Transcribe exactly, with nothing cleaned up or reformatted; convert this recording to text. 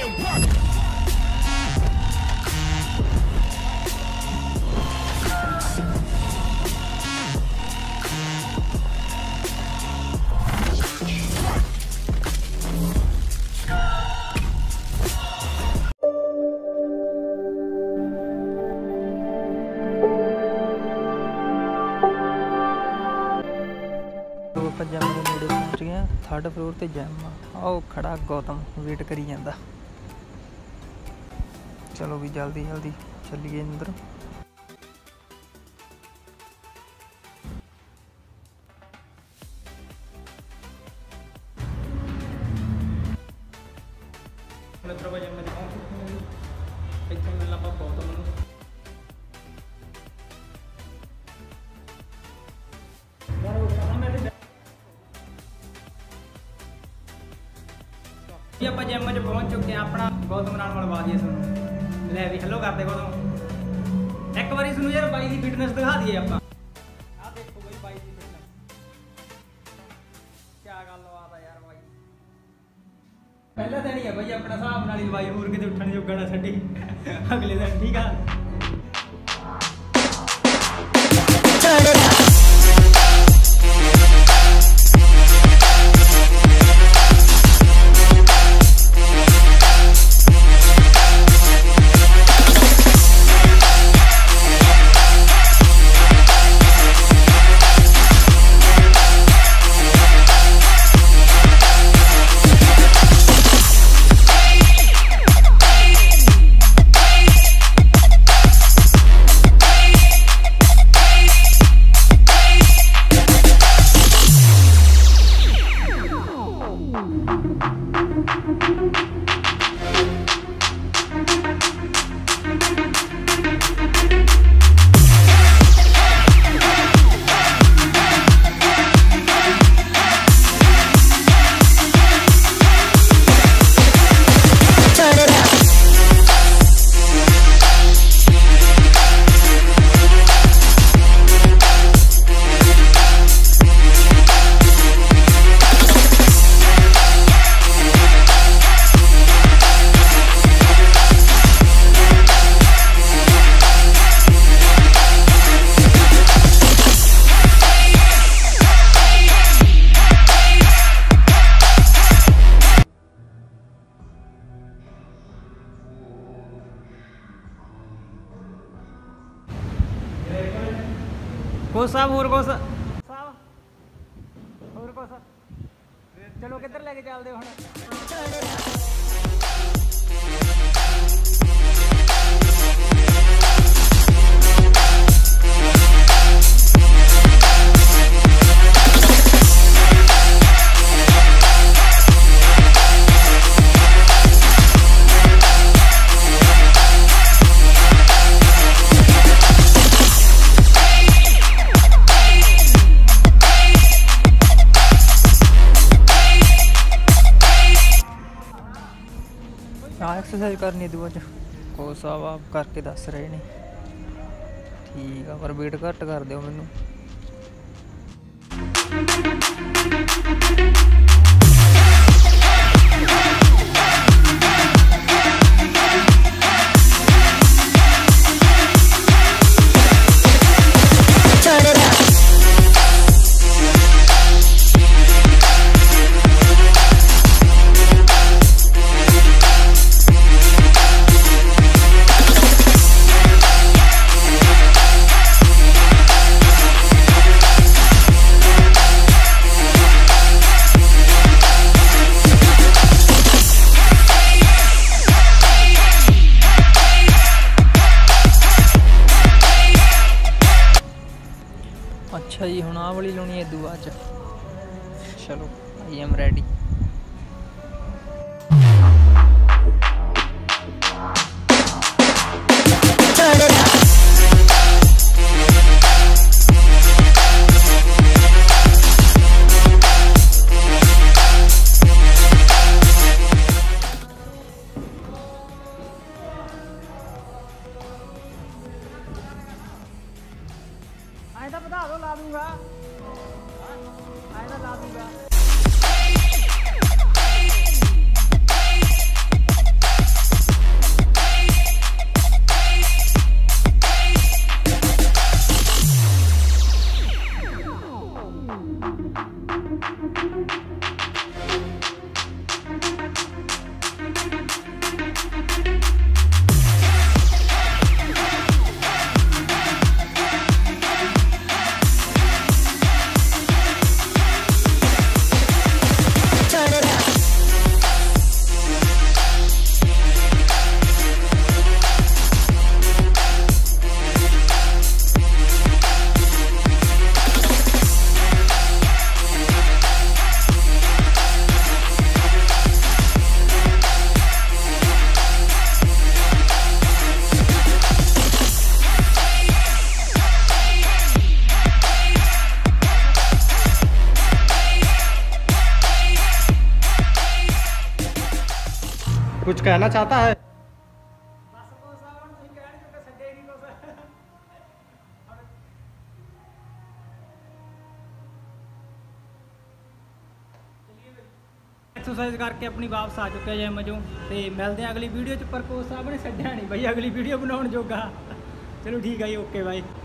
ਆਪਾਂ ਜਿਮ ਦੇ ਨੇੜੇ ਪਹੁੰਚ ਗਏ ਹਾਂ। थर्ड फ्लोर ਤੇ ਜਿਮ ਆ। ਉਹ ਖੜਾ ਗੌਤਮ ਵੇਟ ਕਰੀ ਜਾਂਦਾ। ਚਲੋ ਵੀ ਜਲਦੀ ਜਲਦੀ ਚੱਲੀਏ ਅੰਦਰ। मित्र भाई मैं पहुंच चुके हैं। इतने मिलना पापा गौतम ਨੂੰ ये आप जिम च पहुंच चुके हैं। अपना गौतम नाल मिलवा दिए सुनो। लै भी हेलो करते गौतम एक बारी सुनो यार बाई की फिटनेस दिखा दिए आप। आ देखो भाई बाई की फिटनेस क्या गलबात है यार भाई। पहला दिन ही है भाई अपना हिसाब नाल ही भाई होर किते उठण जोगा ना छड्डी अगले दिन ठीक है। को साहब और को साहब और को साहब चलो किधर लेके चलते हो एक्सरसाइज करनी दू अज को साहब आप करके दस रहे ने ठीक है पर वेट घट कर दो मैनू। अच्छा जी हुण आ वाली लानी है दुआ च। चलो आई एम रेडी। आए तो बता दो ला दूंगा आए तो ला दूंगा। कुछ कहना चाहता है? बस कोच साहब ਹੁਣ ਤੁਸੀਂ ਕਹਿਣ ਚੁੱਕੇ ਛੱਡੇ ਨਹੀਂ ਕੁਛ ਐਕਸਰਸਾਈਜ਼ ਕਰਕੇ ਆਪਣੀ ਵਾਪਸ ਆ ਚੁੱਕੇ ਜਿਮ ਚੋਂ ਤੇ ਮਿਲਦੇ ਆ ਅਗਲੀ ਵੀਡੀਓ ਚ। ਪਰ ਕੋਚ ਸਾਹਿਬ ਨੇ ਛੱਡਿਆ ਨਹੀਂ ਬਈ ਅਗਲੀ ਵੀਡੀਓ ਬਣਾਉਣ ਜੋਗਾ। ਚਲੋ ਠੀਕ ਆ ਜੀ, ਓਕੇ ਬਾਈ।